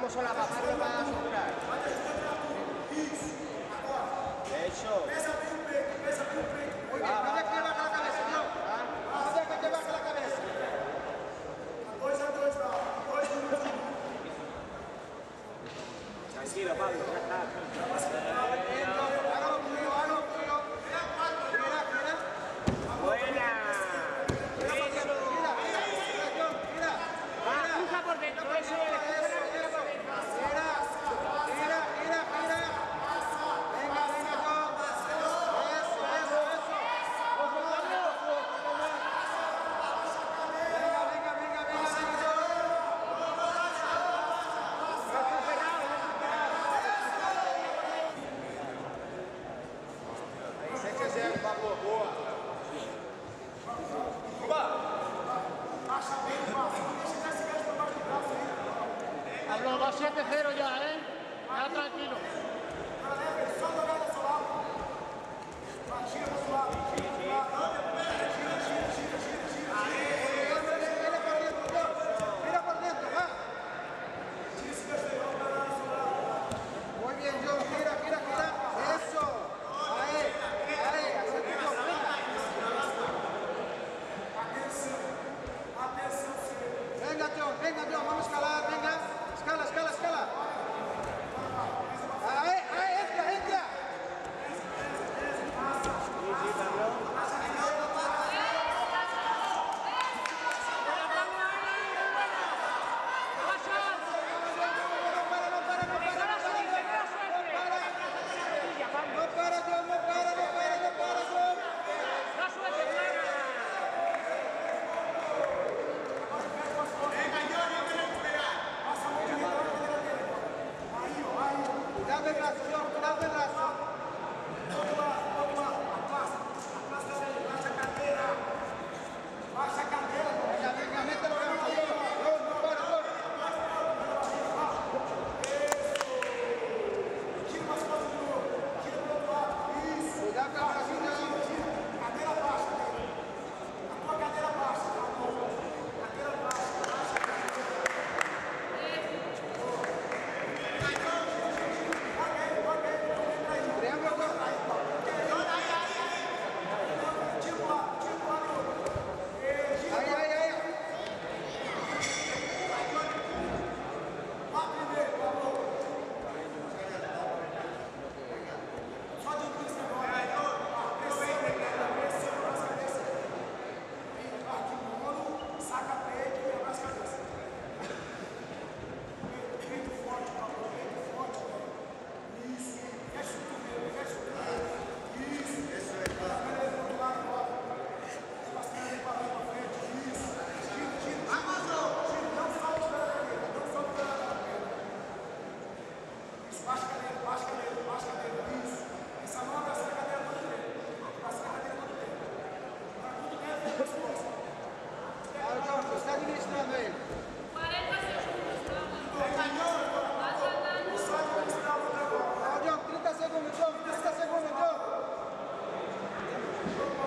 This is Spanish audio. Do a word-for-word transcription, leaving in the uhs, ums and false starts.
Vamos a la bajarlo para asegurar. Eso. Muy bien, no dejes que baje la cabeza, no. No dejes que baje la cabeza. Tranquilo, Pablo, ya está. Hágalo tuyo, hágalo tuyo. Mira, mira. Buena. Mira, mira, mira, mira. Va, cruza por dentro, eso es. Mira, mira, mira, mira. Venga, venga, John. Eso, eso, eso. Venga, venga, venga, venga, venga, John. Sem que zero, Pablo. Boa. Pablo, va siete cero ya, ¿eh? Ya tranquilo. Mira por dentro, va. Muy bien, John. Gira, gira, gira. Eso. Ahí, ahí. Así que yo, venga. Venga, John, venga, John. Vamos a escalar, venga. Escala, escala, escala. Ahí, ahí, entra, entra. No para, John, no para, no para, no para, John. Cuidado el brazo, John, cuidado el brazo. Venga, venga, mételo, John, John, no para, John. Cuidado con el brazo, John. Triángulo, John. Ahí, ahí, ahí. Ahora, John, lo está administrando él. No, John, treinta segundos, John, treinta segundos, John.